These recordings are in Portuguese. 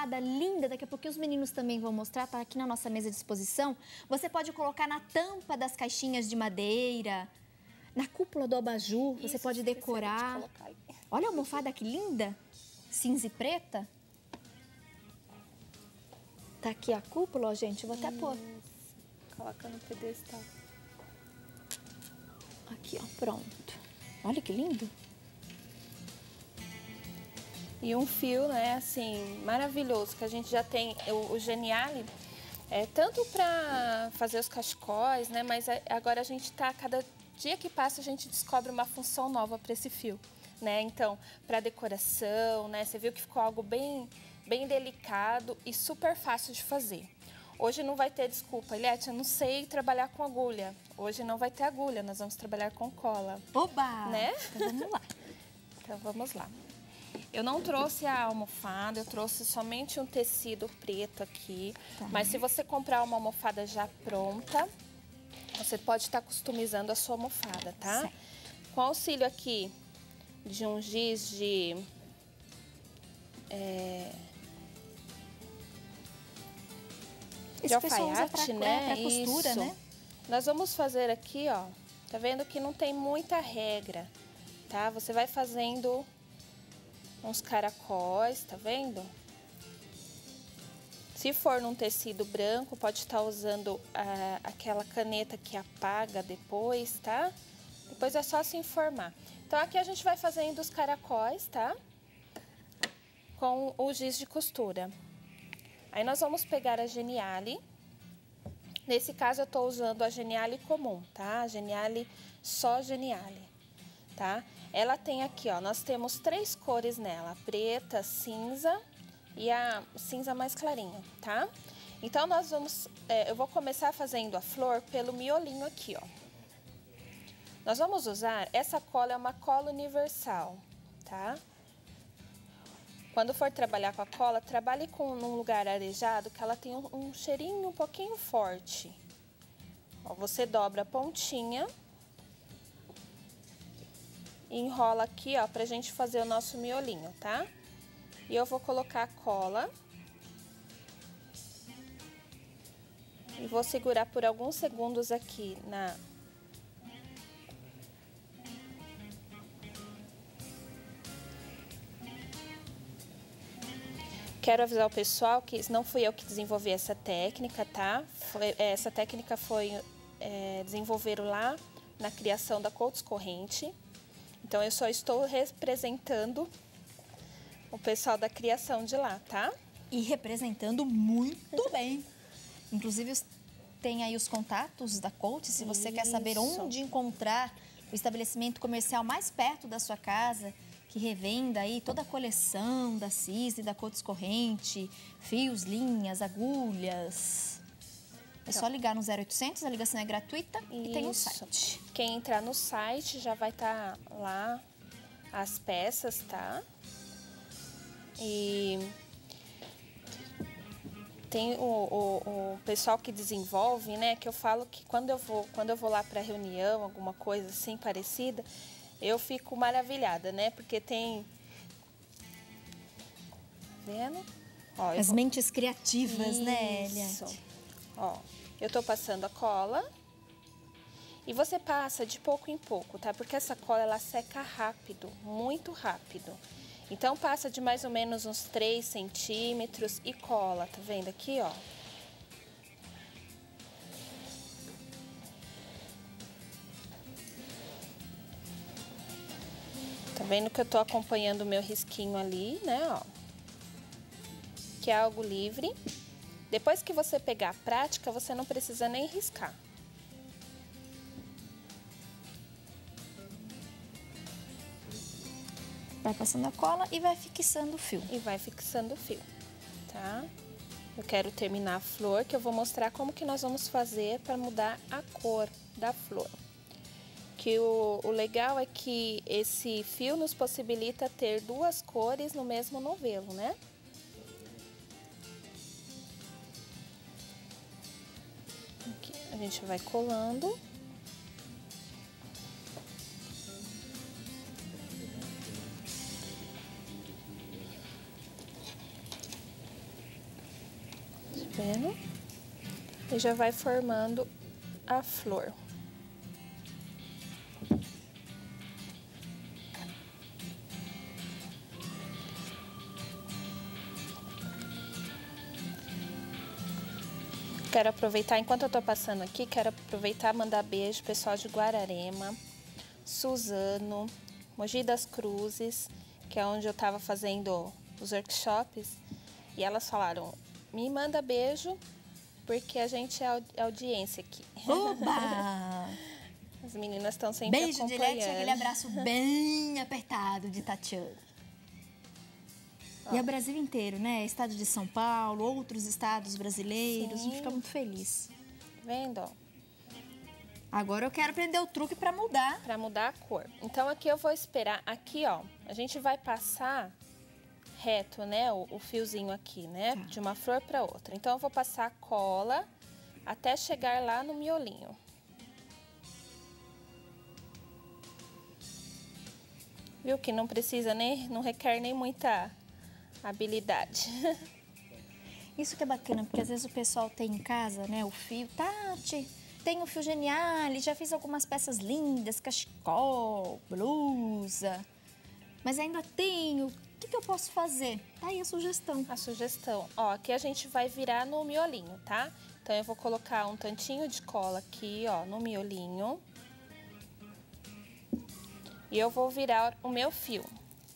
linda, daqui a pouquinho os meninos também vão mostrar, tá aqui na nossa mesa de exposição. Você pode colocar na tampa das caixinhas de madeira, na cúpula do abajur, você pode decorar. Olha a almofada que linda, cinza e preta. Tá aqui a cúpula, ó, gente, vou até pôr. Coloca no pedestal. Aqui, ó, pronto. Olha que lindo. E um fio, né, assim, maravilhoso, que a gente já tem, o Geniale, tanto para fazer os cachecóis, né, mas agora a gente tá, cada dia que passa a gente descobre uma função nova para esse fio, né, então, para decoração, né, você viu que ficou algo bem delicado e super fácil de fazer. Hoje não vai ter desculpa, Eliette, eu não sei trabalhar com agulha. Hoje não vai ter agulha, nós vamos trabalhar com cola. Oba! Né? Então vamos lá. Então vamos lá. Eu não trouxe a almofada, eu trouxe somente um tecido preto aqui. Tá. Mas se você comprar uma almofada já pronta, você pode estar customizando a sua almofada, tá? Certo. Com auxílio aqui de um giz de... de alfaiate, né? Pra costura, isso. Né? Nós vamos fazer aqui, ó. Tá vendo que não tem muita regra, tá? Você vai fazendo uns caracóis, tá vendo? Se for num tecido branco, pode estar usando aquela caneta que apaga depois, tá? Depois é só se informar. Então aqui a gente vai fazendo os caracóis, tá? Com o giz de costura. Aí nós vamos pegar a Geniale. Nesse caso eu tô usando a Geniale comum, tá? A Geniale, só Geniale, tá? Ela tem aqui, ó, nós temos 3 cores nela, preta, cinza e a cinza mais clarinha, tá? Então nós vamos, eu vou começar fazendo a flor pelo miolinho aqui, ó. Nós vamos usar, essa cola é uma cola universal, tá? Quando for trabalhar com a cola, trabalhe num lugar arejado que ela tem um cheirinho um pouquinho forte. Ó, você dobra a pontinha e enrola aqui, ó, pra gente fazer o nosso miolinho, tá? E eu vou colocar a cola e vou segurar por alguns segundos aqui na... Quero avisar o pessoal que não fui eu que desenvolvi essa técnica, tá? Essa técnica foi desenvolveram lá na criação da Coats Corrente. Então, eu só estou representando o pessoal da criação de lá, tá? E representando muito bem. Inclusive, tem aí os contatos da Coats, se você quer saber onde encontrar o estabelecimento comercial mais perto da sua casa, que revenda aí toda a coleção da Cisne, da Coats Corrente, fios, linhas, agulhas. É só ligar no 0800, a ligação é gratuita e tem um site. Quem entrar no site já vai estar lá as peças, tá? E tem o pessoal que desenvolve, né? Que eu falo que quando eu vou lá para reunião, alguma coisa assim parecida, eu fico maravilhada, né? Porque tem... Vendo? Ó, as mentes criativas, né, Eliette? Ó, eu tô passando a cola e você passa de pouco em pouco, tá? Porque essa cola, ela seca rápido, muito rápido. Então, passa de mais ou menos uns 3 centímetros e cola, tá vendo aqui, ó? Tá vendo que eu tô acompanhando o meu risquinho ali, né, ó? Que é algo livre. Depois que você pegar a prática, você não precisa nem riscar. Vai passando a cola e vai fixando o fio. E vai fixando o fio, tá? Eu quero terminar a flor, que eu vou mostrar como que nós vamos fazer para mudar a cor da flor. Que o legal é que esse fio nos possibilita ter 2 cores no mesmo novelo, né? Aqui a gente vai colando. vendo? E já vai formando a flor. Quero aproveitar, enquanto eu tô passando aqui, quero aproveitar e mandar beijo pro pessoal de Guararema, Suzano, Mogi das Cruzes, que é onde eu tava fazendo os workshops, e elas falaram, me manda beijo, porque a gente é audiência aqui. Oba! As meninas estão sempre beijo acompanhando. Dilete, aquele abraço bem apertado de Tatiana. E é o Brasil inteiro, né? Estado de São Paulo, outros estados brasileiros. Sim. A gente fica muito feliz. Vendo, ó? Agora eu quero aprender o truque para mudar. Para mudar a cor. Então, aqui eu vou esperar. Aqui, ó, a gente vai passar reto, né? O fiozinho aqui, né? Tá. De uma flor para outra. Então, eu vou passar a cola até chegar lá no miolinho. Viu que não precisa nem, não requer nem muita habilidade. Isso que é bacana, porque às vezes o pessoal tem em casa, né, o fio. Tati, tem o fio Geniale, já fiz algumas peças lindas, cachecol, blusa. Mas ainda tenho. O que eu posso fazer? Tá aí a sugestão. A sugestão. Ó, aqui a gente vai virar no miolinho, tá? Então, eu vou colocar um tantinho de cola aqui, ó, no miolinho. E eu vou virar o meu fio.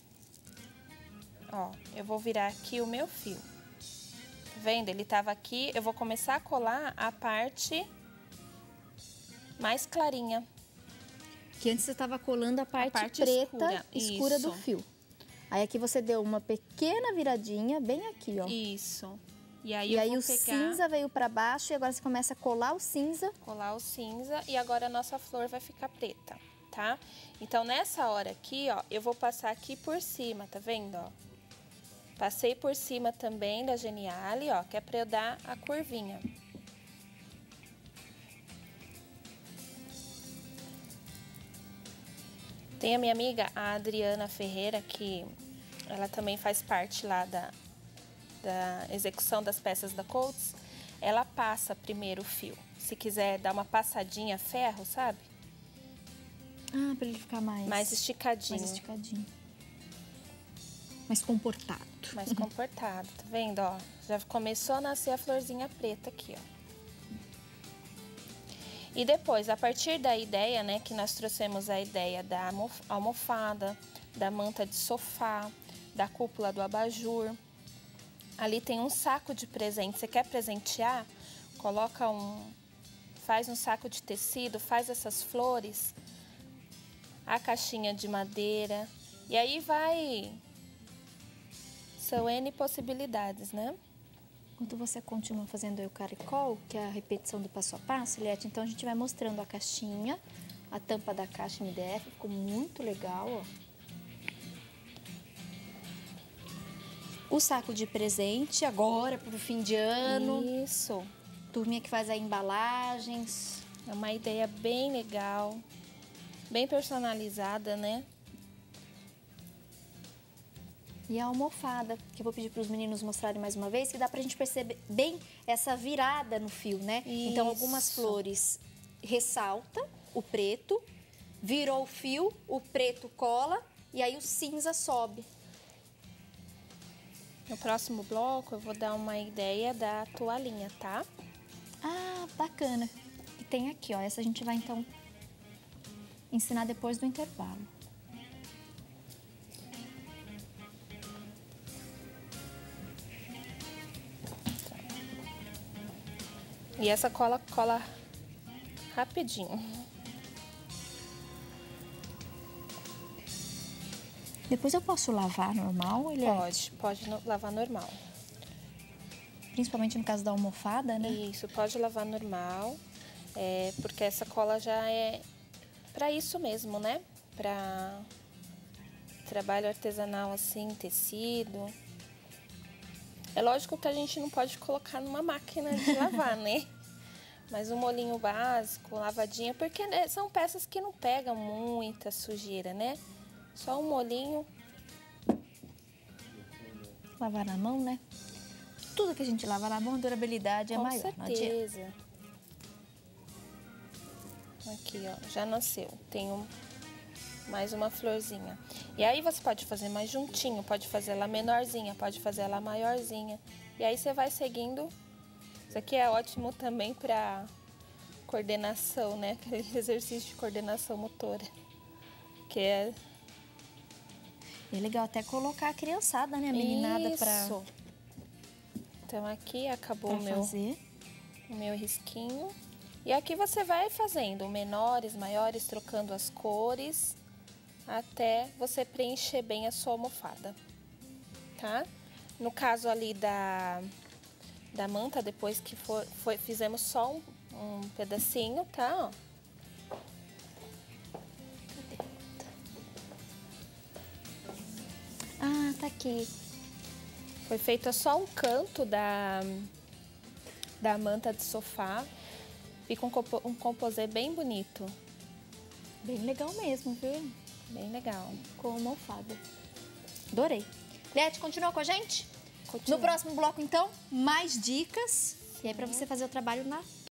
Ó, eu vou virar aqui o meu fio. Tá vendo? Ele tava aqui, eu vou começar a colar a parte mais clarinha. Que antes você estava colando a parte preta escura do fio. Aí aqui você deu uma pequena viradinha, bem aqui, ó. Isso. E aí eu vou o pegar... cinza veio para baixo e agora você começa a colar o cinza. Colar o cinza e agora a nossa flor vai ficar preta, tá? Então, nessa hora aqui, ó, eu vou passar aqui por cima, tá vendo, ó? Passei por cima também da Geniale, ó, que é pra eu dar a curvinha. Tem a minha amiga, a Adriana Ferreira, que ela também faz parte lá da execução das peças da Coats. Ela passa primeiro o fio. Se quiser dar uma passadinha a ferro, sabe? Ah, pra ele ficar mais esticadinho. Mais esticadinho. Mais comportado. Mais comportado, tá vendo, ó? Já começou a nascer a florzinha preta aqui, ó. E depois, a partir da ideia, né, que nós trouxemos a ideia da almofada, da manta de sofá, da cúpula do abajur. Ali tem um saco de presente. Você quer presentear? Faz um saco de tecido, faz essas flores, a caixinha de madeira. E aí são N possibilidades, né? Enquanto você continua fazendo aí o caracol, que é a repetição do passo a passo, Liette, então a gente vai mostrando a caixinha, a tampa da caixa MDF, ficou muito legal, ó. O saco de presente, agora pro fim de ano. Isso. Turminha que faz aí embalagens. É uma ideia bem legal, bem personalizada, né? E a almofada, que eu vou pedir para os meninos mostrarem mais uma vez, que dá pra gente perceber bem essa virada no fio, né? Isso. Então, algumas flores ressalta o preto, virou o fio, o preto cola e aí o cinza sobe. No próximo bloco, eu vou dar uma ideia da toalhinha, tá? Ah, bacana. E tem aqui, ó. Essa a gente vai, então, ensinar depois do intervalo. E essa cola rapidinho. Depois eu posso lavar normal? Pode lavar normal. Principalmente no caso da almofada, né? Isso, pode lavar normal, porque essa cola já é para isso mesmo, né? Para trabalho artesanal assim, tecido. É lógico que a gente não pode colocar numa máquina de lavar, né? Mas um molhinho básico, lavadinha, porque né, são peças que não pegam muita sujeira, né? Só um molhinho. Lavar na mão, né? tudo que a gente lava na mão, a durabilidade é maior. Com certeza. Aqui, ó, já nasceu. Tem mais uma florzinha. E aí você pode fazer mais juntinho, pode fazer ela menorzinha, pode fazer ela maiorzinha. E aí você vai seguindo. Isso aqui é ótimo também para coordenação, né? Aquele exercício de coordenação motora. Que é... É legal até colocar a criançada, né? A meninada pra... Então aqui acabou pra fazer. o meu risquinho. E aqui você vai fazendo menores, maiores, trocando as cores, até você preencher bem a sua almofada, tá? No caso ali da manta, depois que fizemos só um pedacinho, tá? Ó. Cadê? Ah, tá aqui. Foi feito só um canto da manta de sofá. Fica um composê bem bonito. Bem legal mesmo, viu? Bem legal. Com almofada. Adorei. Liette, continua com a gente? Continua. No próximo bloco, então, mais dicas. E aí, para você fazer o trabalho na